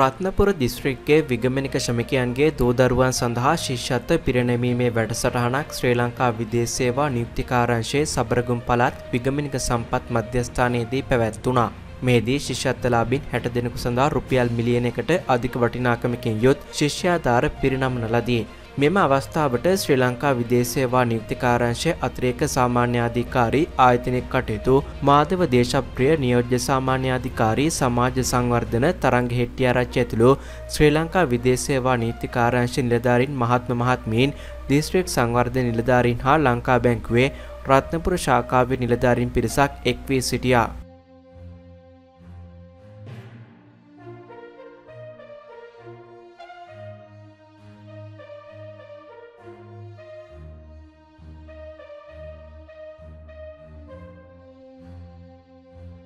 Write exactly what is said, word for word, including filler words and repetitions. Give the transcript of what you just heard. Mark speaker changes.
Speaker 1: රත්නපුර දිස්ත්‍රික්කයේ විගමනික ශ්‍රමිකයන්ගේ දූදරුවන් සඳහා ශිෂ්‍යත්ව පිරිනැමීමේ වැඩසටහනක් ශ්‍රී ලංකා විදේශ සේවා නියුක්තිකාරංශයේ සබරගමු පළාත් විගමනික සම්පත් මධ්‍යස්ථානයේදී පැවැත්වුණා. මේදී ශිෂ්‍යත්වලාභීන් හැට දෙනෙකු සඳහා රුපියල් මිලියනයකට අධික වටිනාකමකින් යුත් ශිෂ්‍යාධාර පිරිනමන ලදී. මෙම අවස්ථාවට ශ්‍රී ලංකා විදේශ සේවා නියුක්තිකාරංශයේ අතිරේක සාමාන්‍යාධිකාරී ආයතනික කටයුතු මාධව දේශප්‍රිය නියෝජ්‍ය සාමාන්‍යාධිකාරී සමාජ සංවර්ධන තරංග හෙට්ටිආරච්චි ඇතුළු ශ්‍රී ලංකා විදේශ සේවා නීතිකාරංශ නිලධාරීන් මහත්ම මහත්මීන් දිස්ත්‍රික් සංවර්ධන නිලධාරීන් හා ලංකා බැංකුවේ රත්නපුර ශාඛාවේ නිලධාරීන් පිරිසක් එක් වී සිටියා.